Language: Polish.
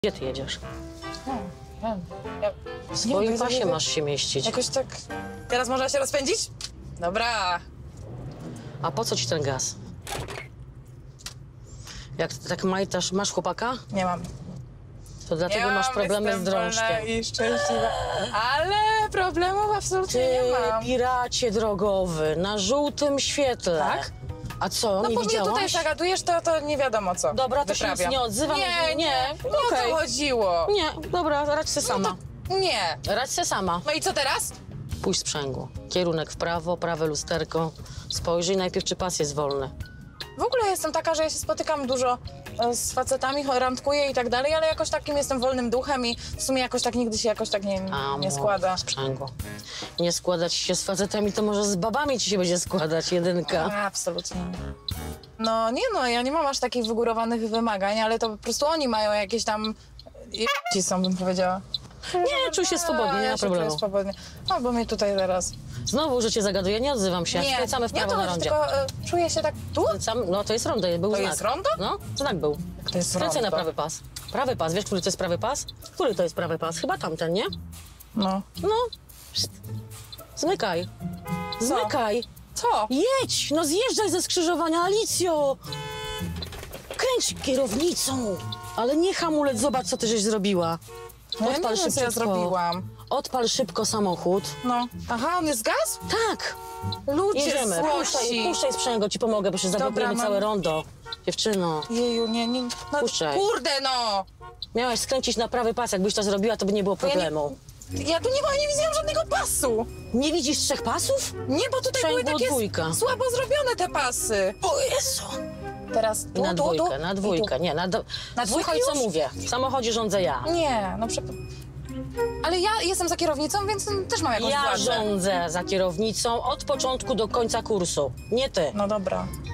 Gdzie ty jedziesz? W Nie swoim wiem, pasie masz się mieścić. Jakoś tak... Teraz można się rozpędzić? Dobra. A po co ci ten gaz? Jak ty tak majtasz, masz chłopaka? Nie mam. To dlatego Nie masz mam, problemy jestem z drążkiem. wolna i szczęśliwa. Ale problemów absolutnie nie Ty, mam. piracie drogowy, na żółtym świetle. Tak? A co, No nie bo mnie tutaj widziałaś? zagadujesz, to nie wiadomo co. Dobra, to się nic wyprawiam. nie odzywam. Nie o Okej. to chodziło. Nie, dobra, radź se sama. Nie. Radź se sama. No i co teraz? Pójdź sprzęgło. Kierunek w prawo, prawe lusterko. Spojrzyj najpierw, czy pas jest wolny. W ogóle jestem taka, że ja się spotykam dużo z facetami, randkuję i tak dalej, ale jakoś takim jestem wolnym duchem i w sumie jakoś tak nigdy się jakoś tak nie składa. Sprzęgło. Nie składać się z facetami, to może z babami ci się będzie składać, jedynka. Absolutnie. No nie no, ja nie mam aż takich wygórowanych wymagań, ale to po prostu oni mają jakieś tam... ci są, bym powiedziała. Nie, czuj się swobodnie, nie ja ma się czuję problemu. swobodnie. No bo mnie tutaj teraz... Znowu, że cię zagaduję, nie odzywam się. Skręcamy w nie prawo to na chodzi, rondzie. tylko czuję się tak... Tu? No to jest rondo, był To znak. jest rondo? No, znak był. To jest Skręcaj na rondo. prawy pas. Prawy pas, wiesz, który to jest prawy pas? Który to jest prawy pas? Chyba tamten, nie? No. No. Psst. Zmykaj. Zmykaj. Co? Jedź! No zjeżdżaj ze skrzyżowania, Alicjo! Kręć kierownicą! Ale nie hamulec, zobacz, co ty żeś zrobiła. No ja nie wiem, co ja szybciutko. zrobiłam. Odpal szybko samochód. No. Aha, on jest gaz? Tak! Ludzie Jedziemy. Puszczaj sprzęgło, ci pomogę, bo się zablokujemy mam. całe rondo. Dziewczyno, Jeju, nie. No, Puszczaj. kurde, no! miałaś skręcić na prawy pas. Jakbyś to zrobiła, to by nie było problemu. Ja tu nie widziałam żadnego pasu. Nie widzisz trzech pasów? Nie, bo tutaj Sprzęgło były takie dwójka. słabo zrobione te pasy. O Jezu! Teraz tu, Na tu, dwójkę, tu na i dwójkę. Nie, Na Słuchaj, dwójkę co już? mówię. W samochodzie rządzę ja. tu. Nie, no Ale ja jestem za kierownicą, więc też mam jakąś Ja władzę. rządzę za kierownicą od początku do końca kursu. Nie ty. No dobra.